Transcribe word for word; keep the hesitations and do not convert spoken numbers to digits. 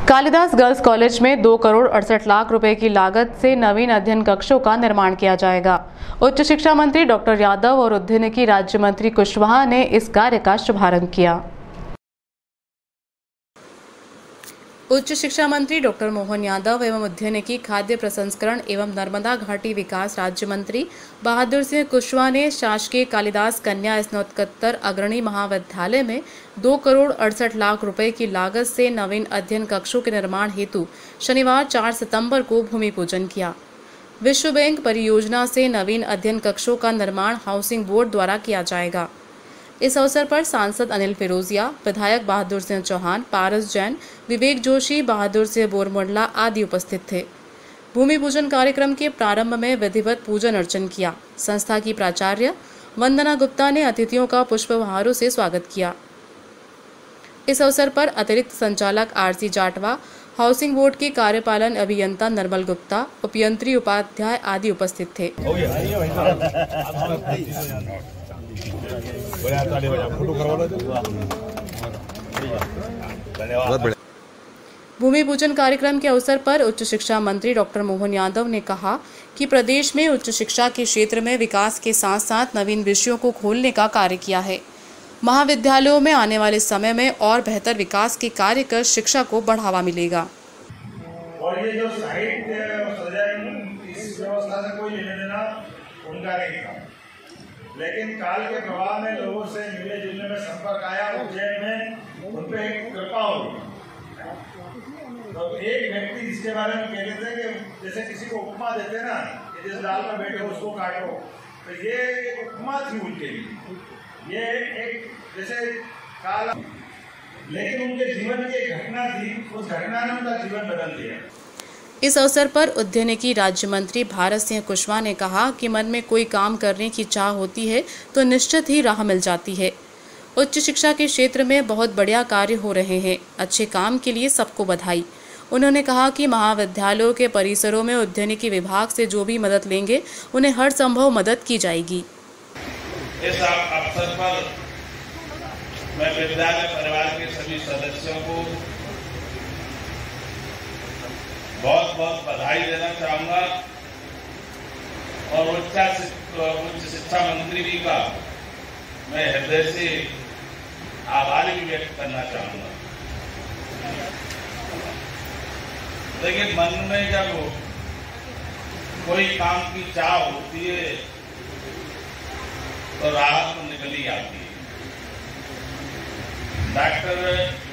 Kalidas girls college में दो करोड़ अड़सठ लाख रुपए की लागत से नवीन अध्ययन कक्षों का निर्माण किया जाएगा। उच्च शिक्षा मंत्री डॉक्टर यादव और उद्यानिकी राज्य मंत्री कुशवाहा ने इस कार्य का शुभारंभ किया। उच्च शिक्षा मंत्री डॉक्टर मोहन यादव एवं उद्यानिकी, खाद्य प्रसंस्करण एवं नर्मदा घाटी विकास राज्य मंत्री बहादुर सिंह कुशवाहा ने शासकीय कालिदास कन्या स्नातकोत्तर अग्रणी महाविद्यालय में दो करोड़ अड़सठ लाख रुपए की लागत से नवीन अध्ययन कक्षों के निर्माण हेतु शनिवार चार सितंबर को भूमि पूजन किया। विश्व बैंक परियोजना से नवीन अध्ययन कक्षों का निर्माण हाउसिंग बोर्ड द्वारा किया जाएगा। इस अवसर पर सांसद अनिल फिरोजिया, विधायक बहादुर सिंह चौहान, पारस जैन, विवेक जोशी, बहादुर सिंह बोरमुंडला आदि उपस्थित थे। भूमि पूजन कार्यक्रम के प्रारंभ में विधिवत पूजन अर्चन किया। संस्था की प्राचार्य वंदना गुप्ता ने अतिथियों का पुष्पहारों से स्वागत किया। इस अवसर पर अतिरिक्त संचालक आरसी जाटवा, हाउसिंग बोर्ड के कार्यपालन अभियंता नर्मल गुप्ता, उपयंत्री उपाध्याय आदि उपस्थित थे। भूमि पूजन कार्यक्रम के अवसर पर उच्च शिक्षा मंत्री डॉक्टर मोहन यादव ने कहा कि प्रदेश में उच्च शिक्षा के क्षेत्र में विकास के साथ साथ नवीन विषयों को खोलने का कार्य किया है। महाविद्यालयों में आने वाले समय में और बेहतर विकास के कार्य कर शिक्षा को बढ़ावा मिलेगा। और ये जो साइट सजाएंगे, इस व्यवस्था से कोई लेना देना उनका नहीं था, लेकिन काल के प्रभाव में लोगों से मिलने जुलने में संपर्क आया। उज्जैन में उन पर एक कृपा हुई। तो एक व्यक्ति जिसके बारे में कहते थे कि जैसे किसी को उपमा देते ना, कि जिस दाल में बैठे उसको काटो, तो ये एक उपमा थी उनके लिए। ये एक जैसे काल, लेकिन उनके जीवन की एक घटना थी, उस घटना ने उनका जीवन बदल दिया। इस अवसर पर उद्यानिकी राज्य मंत्री भारत सिंह कुशवाहा ने कहा कि मन में कोई काम करने की चाह होती है तो निश्चित ही राह मिल जाती है। उच्च शिक्षा के क्षेत्र में बहुत बढ़िया कार्य हो रहे हैं। अच्छे काम के लिए सबको बधाई। उन्होंने कहा कि महाविद्यालयों के परिसरों में उद्यानिकी विभाग से जो भी मदद लेंगे उन्हें हर संभव मदद की जाएगी। इस अवसर पर मैं विद्यालय परिवार के सभी सदस्यों को बहुत बहुत बधाई देना चाहूंगा और उच्च शिक्षा मंत्री जी का मैं हृदय से आभार भी व्यक्त करना चाहूंगा। लेकिन मन में जब कोई काम की चाह होती है तो राहत तो निकल ही आती है। डॉक्टर